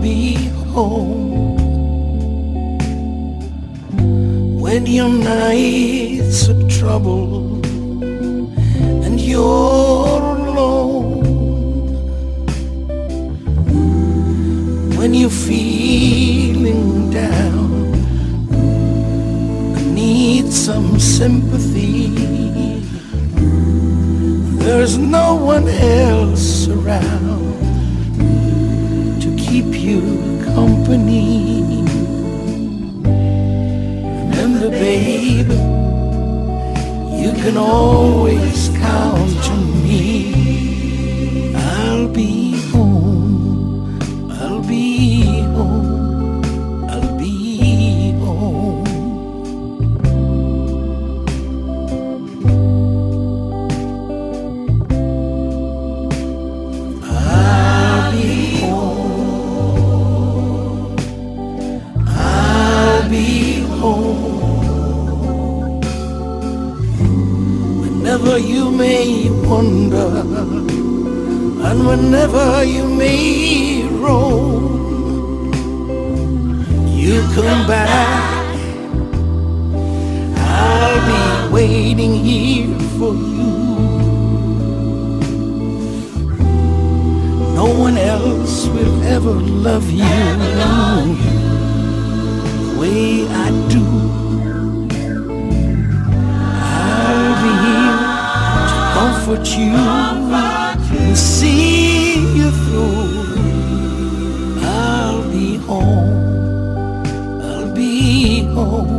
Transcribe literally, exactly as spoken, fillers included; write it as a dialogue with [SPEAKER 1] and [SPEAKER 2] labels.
[SPEAKER 1] be home. When your nights are troubled and you're alone, when you're feeling down and need some sympathy, there's no one else around to keep you company. Remember, babe, you can always count on me. I'll be home, I'll be home, I'll be home. I'll be home, I'll be home. Whenever you may wander, and whenever you may roam, you come back, I'll be waiting here for you. No one else will ever love you the way I do. Comfort you and see you through. I'll be home, I'll be home.